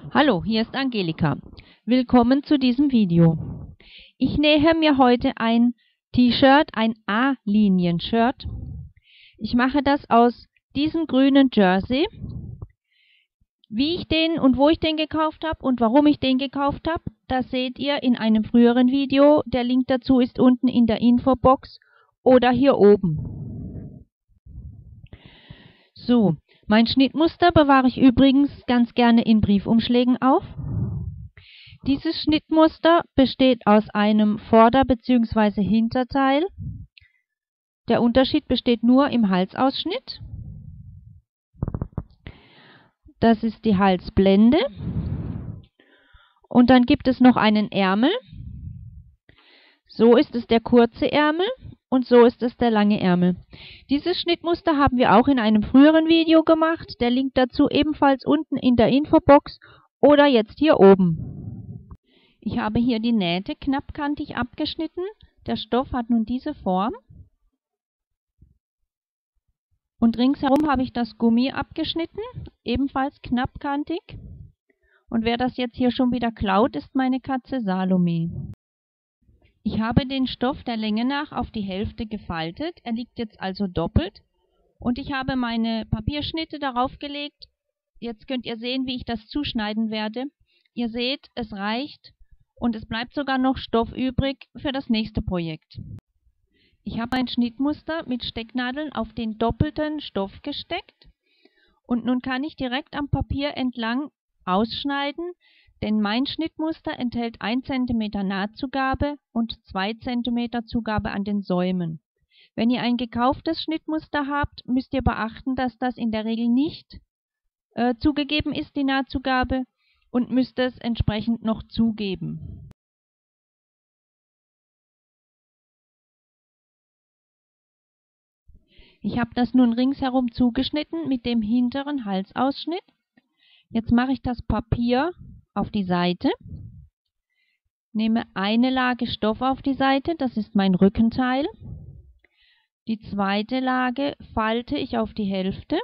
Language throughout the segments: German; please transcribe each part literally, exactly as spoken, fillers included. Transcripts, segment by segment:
Hallo, hier ist Angelika. Willkommen zu diesem Video. Ich nähe mir heute ein T-Shirt, ein A-Linien-Shirt. Ich mache das aus diesem grünen Jersey. Wie ich den und wo ich den gekauft habe und warum ich den gekauft habe, das seht ihr in einem früheren Video. Der Link dazu ist unten in der Infobox oder hier oben. So, mein Schnittmuster bewahre ich übrigens ganz gerne in Briefumschlägen auf. Dieses Schnittmuster besteht aus einem Vorder- bzw. Hinterteil. Der Unterschied besteht nur im Halsausschnitt. Das ist die Halsblende. Und dann gibt es noch einen Ärmel. So ist es der kurze Ärmel und so ist es der lange Ärmel. Dieses Schnittmuster haben wir auch in einem früheren Video gemacht. Der Link dazu ebenfalls unten in der Infobox oder jetzt hier oben. Ich habe hier die Nähte knappkantig abgeschnitten. Der Stoff hat nun diese Form. Und ringsherum habe ich das Gummi abgeschnitten, ebenfalls knappkantig. Und wer das jetzt hier schon wieder klaut, ist meine Katze Salome. Ich habe den Stoff der Länge nach auf die Hälfte gefaltet. Er liegt jetzt also doppelt. Und ich habe meine Papierschnitte darauf gelegt. Jetzt könnt ihr sehen, wie ich das zuschneiden werde. Ihr seht, es reicht und es bleibt sogar noch Stoff übrig für das nächste Projekt. Ich habe ein Schnittmuster mit Stecknadeln auf den doppelten Stoff gesteckt. Und nun kann ich direkt am Papier entlang ausschneiden, denn mein Schnittmuster enthält ein Zentimeter Nahtzugabe und zwei Zentimeter Zugabe an den Säumen. Wenn ihr ein gekauftes Schnittmuster habt, müsst ihr beachten, dass das in der Regel nicht äh, zugegeben ist, die Nahtzugabe, und müsst es entsprechend noch zugeben. Ich habe das nun ringsherum zugeschnitten mit dem hinteren Halsausschnitt. Jetzt mache ich das Papier auf die Seite, nehme eine Lage Stoff auf die Seite, das ist mein Rückenteil. Die zweite Lage falte ich auf die Hälfte.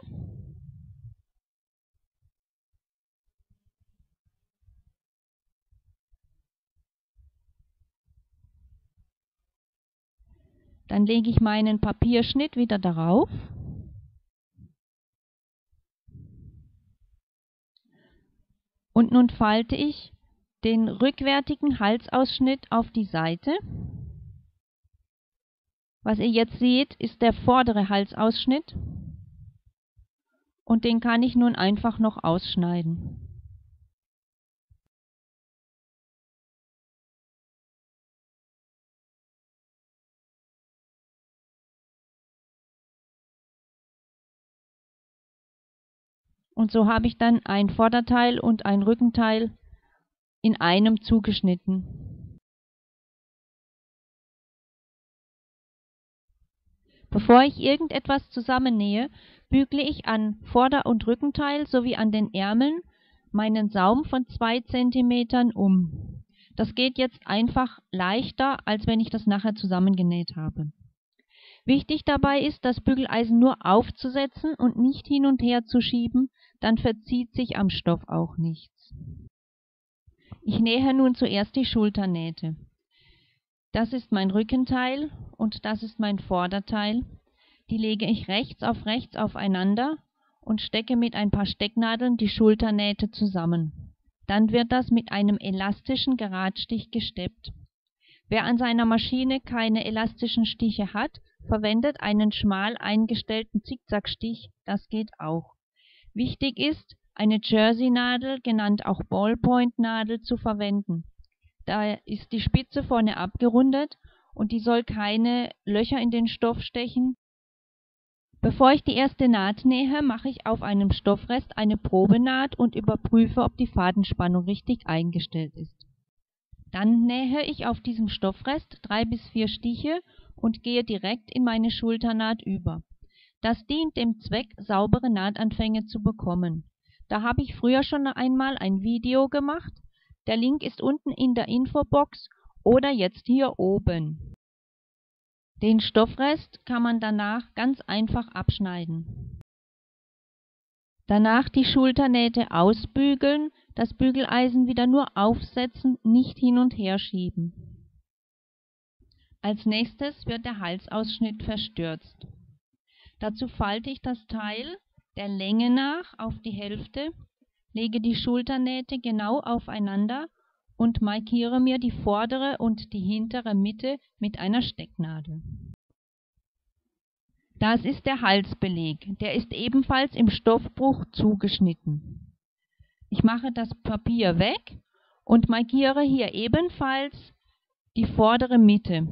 Dann lege ich meinen Papierschnitt wieder darauf. Und nun falte ich den rückwärtigen Halsausschnitt auf die Seite. Was ihr jetzt seht, ist der vordere Halsausschnitt. Und den kann ich nun einfach noch ausschneiden. Und so habe ich dann ein Vorderteil und ein Rückenteil in einem zugeschnitten. Bevor ich irgendetwas zusammennähe, bügle ich an Vorder- und Rückenteil sowie an den Ärmeln meinen Saum von zwei Zentimetern um. Das geht jetzt einfach leichter, als wenn ich das nachher zusammengenäht habe. Wichtig dabei ist, das Bügeleisen nur aufzusetzen und nicht hin und her zu schieben, dann verzieht sich am Stoff auch nichts. Ich nähe nun zuerst die Schulternähte. Das ist mein Rückenteil und das ist mein Vorderteil. Die lege ich rechts auf rechts aufeinander und stecke mit ein paar Stecknadeln die Schulternähte zusammen. Dann wird das mit einem elastischen Geradstich gesteppt. Wer an seiner Maschine keine elastischen Stiche hat, verwendet einen schmal eingestellten Zickzackstich, das geht auch. Wichtig ist, eine Jersey-Nadel, genannt auch Ballpoint-Nadel, zu verwenden. Da ist die Spitze vorne abgerundet und die soll keine Löcher in den Stoff stechen. Bevor ich die erste Naht nähe, mache ich auf einem Stoffrest eine Probenaht und überprüfe, ob die Fadenspannung richtig eingestellt ist. Dann nähe ich auf diesem Stoffrest drei bis vier Stiche und gehe direkt in meine Schulternaht über. Das dient dem Zweck, saubere Nahtanfänge zu bekommen. Da habe ich früher schon einmal ein Video gemacht. Der Link ist unten in der Infobox oder jetzt hier oben. Den Stoffrest kann man danach ganz einfach abschneiden. Danach die Schulternähte ausbügeln, das Bügeleisen wieder nur aufsetzen, nicht hin und her schieben. Als nächstes wird der Halsausschnitt verstürzt. Dazu falte ich das Teil der Länge nach auf die Hälfte, lege die Schulternähte genau aufeinander und markiere mir die vordere und die hintere Mitte mit einer Stecknadel. Das ist der Halsbeleg, der ist ebenfalls im Stoffbruch zugeschnitten. Ich mache das Papier weg und markiere hier ebenfalls die vordere Mitte.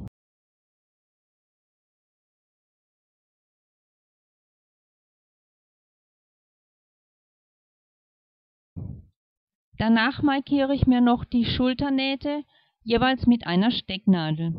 Danach markiere ich mir noch die Schulternähte, jeweils mit einer Stecknadel.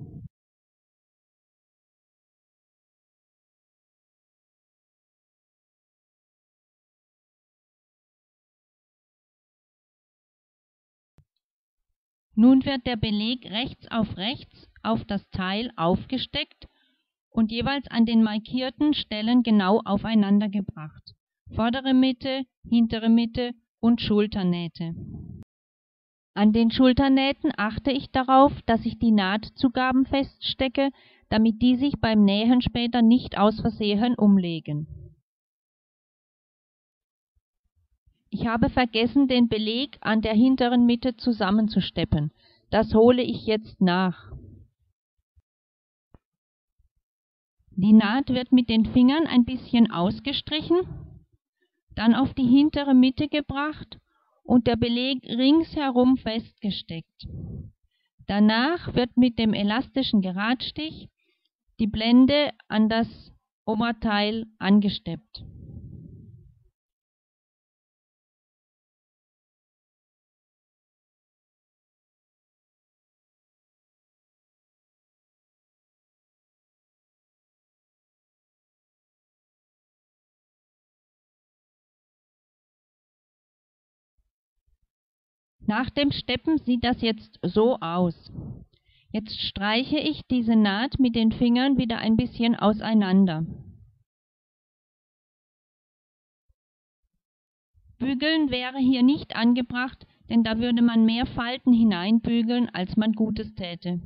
Nun wird der Beleg rechts auf rechts auf das Teil aufgesteckt und jeweils an den markierten Stellen genau aufeinander gebracht. Vordere Mitte, hintere Mitte und Schulternähte. An den Schulternähten achte ich darauf, dass ich die Nahtzugaben feststecke, damit die sich beim Nähen später nicht aus Versehen umlegen. Ich habe vergessen, den Beleg an der hinteren Mitte zusammenzusteppen. Das hole ich jetzt nach. Die Naht wird mit den Fingern ein bisschen ausgestrichen, dann auf die hintere Mitte gebracht und der Beleg ringsherum festgesteckt. Danach wird mit dem elastischen Geradstich die Blende an das Oberteil angesteppt. Nach dem Steppen sieht das jetzt so aus. Jetzt streiche ich diese Naht mit den Fingern wieder ein bisschen auseinander. Bügeln wäre hier nicht angebracht, denn da würde man mehr Falten hineinbügeln, als man Gutes täte.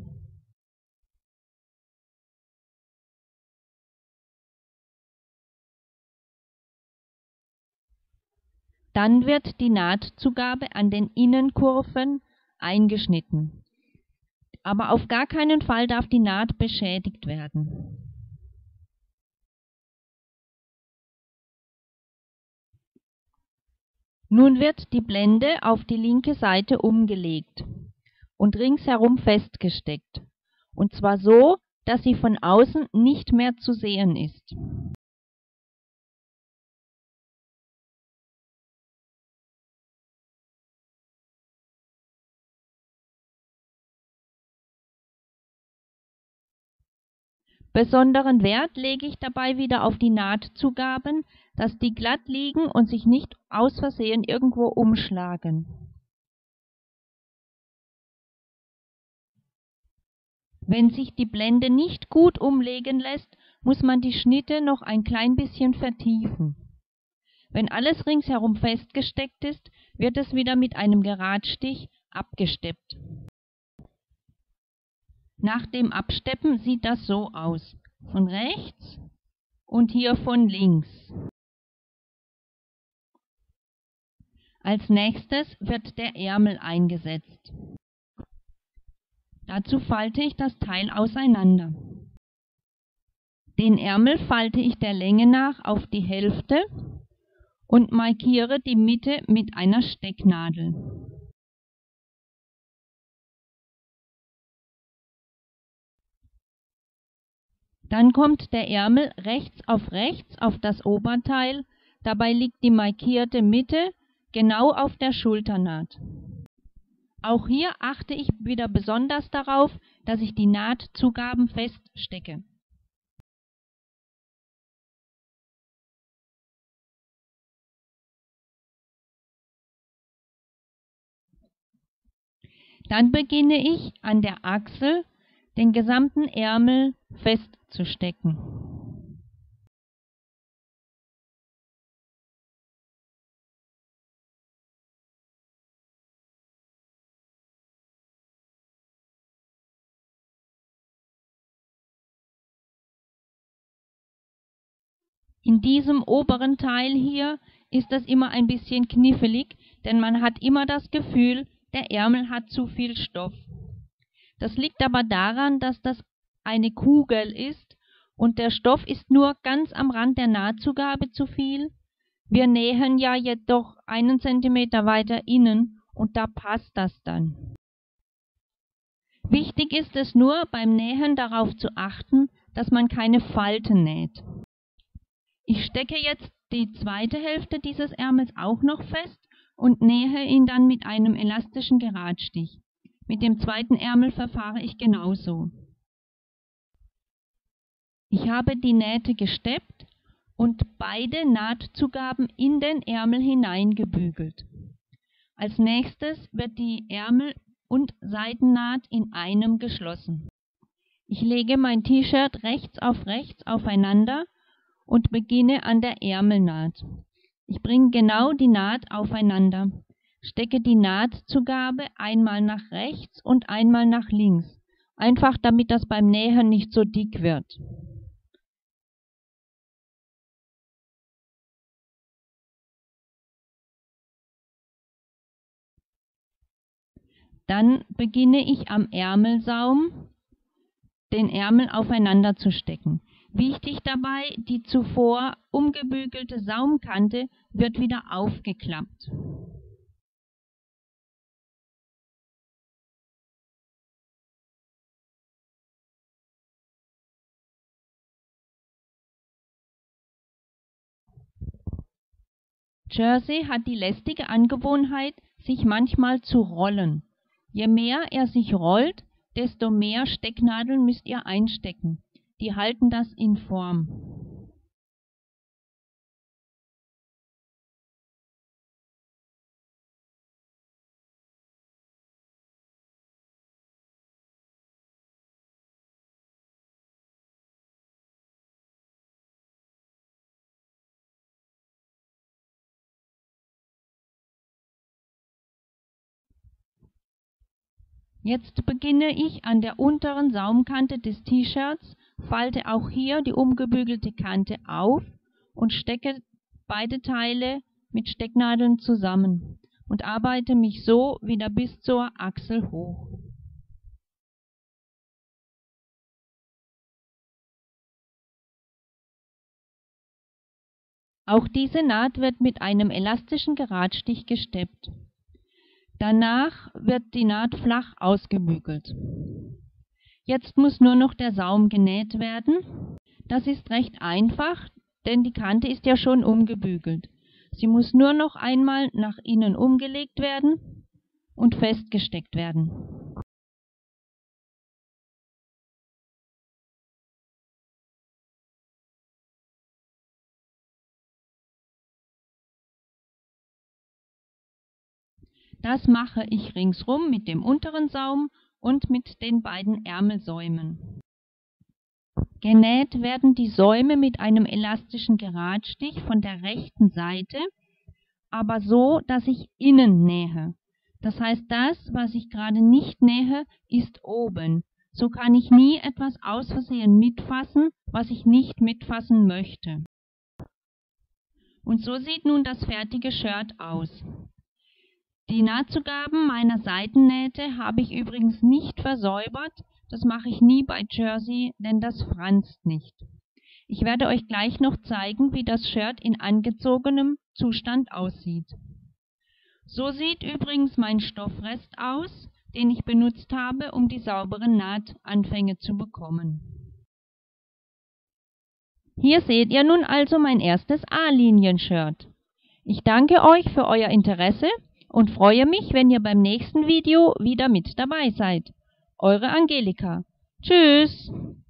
Dann wird die Nahtzugabe an den Innenkurven eingeschnitten. Aber auf gar keinen Fall darf die Naht beschädigt werden. Nun wird die Blende auf die linke Seite umgelegt und ringsherum festgesteckt, und zwar so, dass sie von außen nicht mehr zu sehen ist. Besonderen Wert lege ich dabei wieder auf die Nahtzugaben, dass die glatt liegen und sich nicht aus Versehen irgendwo umschlagen. Wenn sich die Blende nicht gut umlegen lässt, muss man die Schnitte noch ein klein bisschen vertiefen. Wenn alles ringsherum festgesteckt ist, wird es wieder mit einem Geradstich abgesteppt. Nach dem Absteppen sieht das so aus, von rechts und hier von links. Als nächstes wird der Ärmel eingesetzt. Dazu falte ich das Teil auseinander. Den Ärmel falte ich der Länge nach auf die Hälfte und markiere die Mitte mit einer Stecknadel. Dann kommt der Ärmel rechts auf rechts auf das Oberteil, dabei liegt die markierte Mitte genau auf der Schulternaht. Auch hier achte ich wieder besonders darauf, dass ich die Nahtzugaben feststecke. Dann beginne ich an der Achsel den gesamten Ärmel festzustecken. In diesem oberen Teil hier ist das immer ein bisschen knifflig, denn man hat immer das Gefühl, der Ärmel hat zu viel Stoff. Das liegt aber daran, dass das eine Kugel ist und der Stoff ist nur ganz am Rand der Nahtzugabe zu viel. Wir nähen ja jedoch einen Zentimeter weiter innen und da passt das dann. Wichtig ist es nur, beim Nähen darauf zu achten, dass man keine Falten näht. Ich stecke jetzt die zweite Hälfte dieses Ärmels auch noch fest und nähe ihn dann mit einem elastischen Geradstich. Mit dem zweiten Ärmel verfahre ich genauso. Ich habe die Nähte gesteppt und beide Nahtzugaben in den Ärmel hineingebügelt. Als nächstes wird die Ärmel- und Seitennaht in einem geschlossen. Ich lege mein T-Shirt rechts auf rechts aufeinander und beginne an der Ärmelnaht. Ich bringe genau die Naht aufeinander, stecke die Nahtzugabe einmal nach rechts und einmal nach links, einfach damit das beim Nähen nicht so dick wird. Dann beginne ich am Ärmelsaum, den Ärmel aufeinander zu stecken. Wichtig dabei, die zuvor umgebügelte Saumkante wird wieder aufgeklappt. Jersey hat die lästige Angewohnheit, sich manchmal zu rollen. Je mehr er sich rollt, desto mehr Stecknadeln müsst ihr einstecken. Die halten das in Form. Jetzt beginne ich an der unteren Saumkante des T-Shirts, falte auch hier die umgebügelte Kante auf und stecke beide Teile mit Stecknadeln zusammen und arbeite mich so wieder bis zur Achsel hoch. Auch diese Naht wird mit einem elastischen Geradstich gesteppt. Danach wird die Naht flach ausgebügelt. Jetzt muss nur noch der Saum genäht werden. Das ist recht einfach, denn die Kante ist ja schon umgebügelt. Sie muss nur noch einmal nach innen umgelegt werden und festgesteckt werden. Das mache ich ringsrum mit dem unteren Saum und mit den beiden Ärmelsäumen. Genäht werden die Säume mit einem elastischen Geradstich von der rechten Seite, aber so, dass ich innen nähe. Das heißt, das, was ich gerade nicht nähe, ist oben. So kann ich nie etwas aus Versehen mitfassen, was ich nicht mitfassen möchte. Und so sieht nun das fertige Shirt aus. Die Nahtzugaben meiner Seitennähte habe ich übrigens nicht versäubert. Das mache ich nie bei Jersey, denn das franzt nicht. Ich werde euch gleich noch zeigen, wie das Shirt in angezogenem Zustand aussieht. So sieht übrigens mein Stoffrest aus, den ich benutzt habe, um die sauberen Nahtanfänge zu bekommen. Hier seht ihr nun also mein erstes A-Linien-Shirt. Ich danke euch für euer Interesse und freue mich, wenn ihr beim nächsten Video wieder mit dabei seid. Eure Angelika. Tschüss!